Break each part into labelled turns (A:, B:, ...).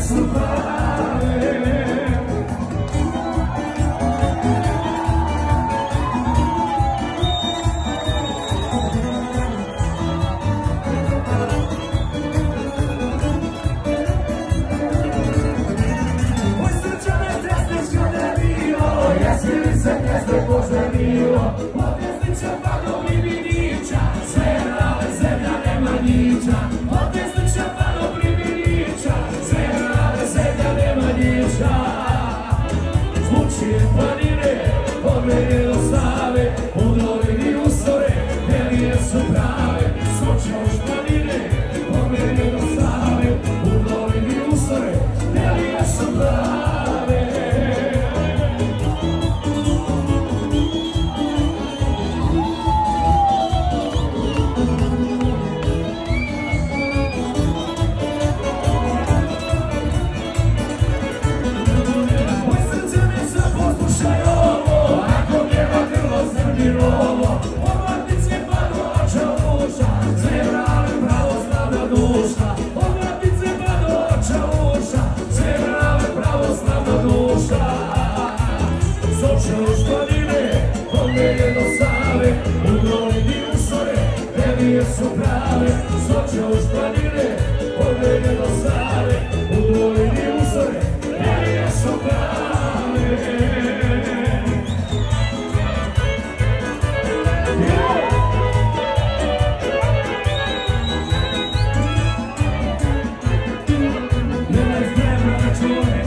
A: su prave. Moj srčane tesne sjodelio, jesili se tesne poželio, od desnića pa do Blibinića, sve rale zemlja nema nića, od desnića pa do Blibinića, sve rale zemlja nema nića. Zvučije planine, odmene do Save, u dolini usore, velije su prave. Zvuče už planine, odmene do Save, u dolini usore, velije su prave. Su prave, soče uz planine, odmene do Save, u dolini usore, velije su prave. Nema izgleda na čune.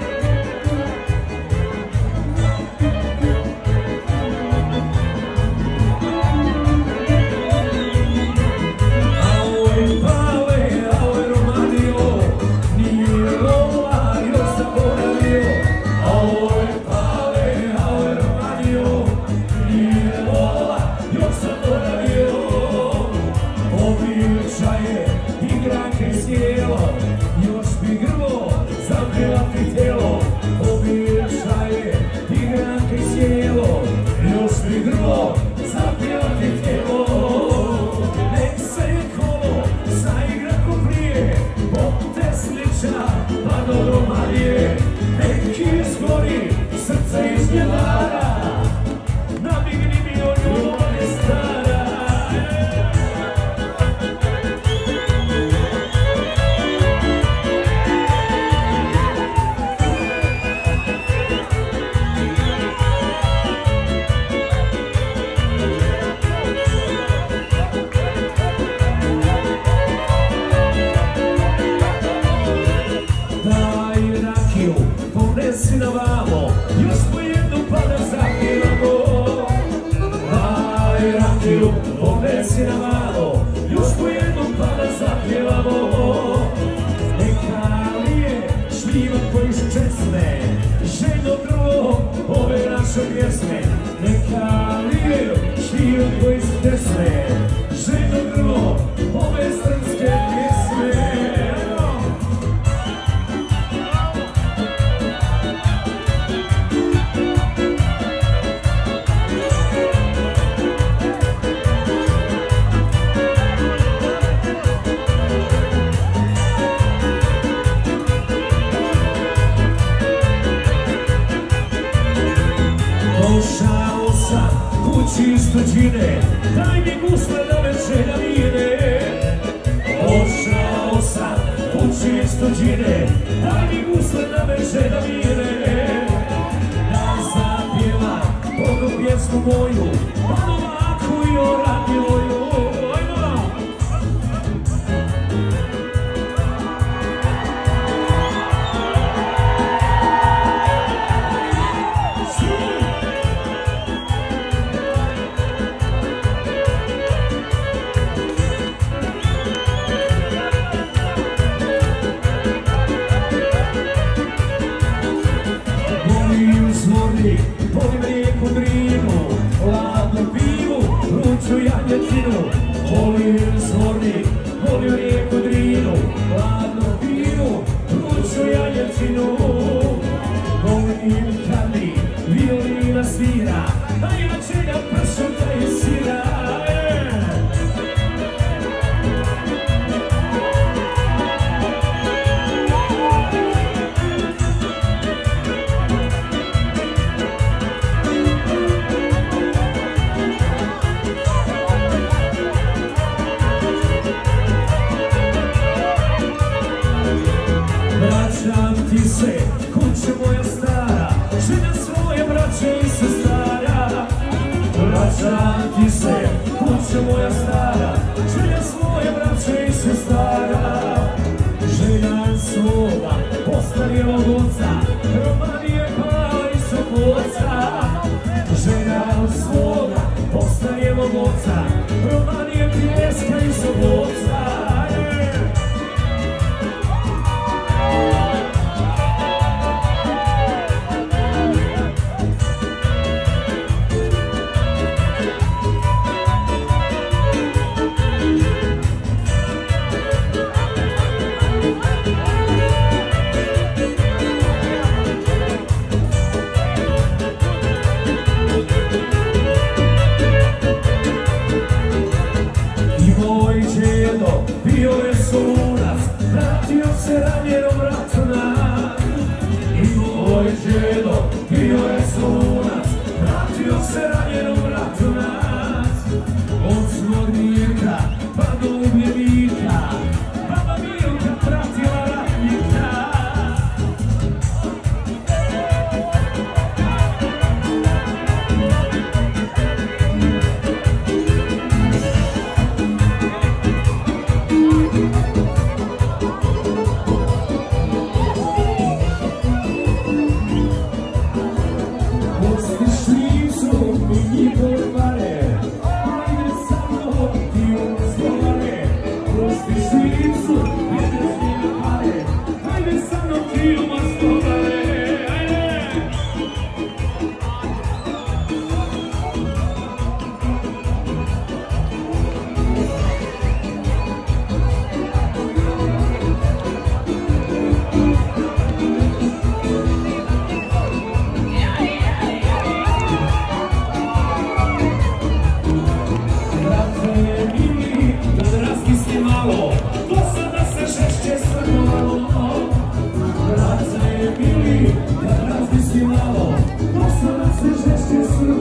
A: Ponesi na vamo, još po jednu pa da zapivamo. Daj rakiju, ponesi na vamo, još po jednu pa da zapivamo. Neka li je šljiva koji su česne, željno drvo ove naše pjesme. Neka li je šljiva koji su česne, željno drvo ove srpske pjesme. Došao sam kući iz tuđine, daj mi gusle da me želja mire. Došao sam kući iz tuđine, daj mi gusle da me želja mire. Da zapjevam Bogu pjesmu moju, pa ovako i o radioju. Volim rijeku Drinu, hladnu pivu, ruču jagnjetinu. ti se, kuće moja stara, želja svoje braće i sestara. Vraćam ti se, kuće moja stara, želja svoje braće i sestara. Želja svoga postarijevog oca, Romanije Pala i Sokoca. Želja svoga postarijevog oca, Romanije Pijeska i Sokoca. Bio je sunac, vratio se ranjenom ratu nas. I moj djedo, bio je sunac, vratio se ranjenom ratu nas. Od svog dijeka pa do ubljenika, baba Milka pratila ratnika.
B: Just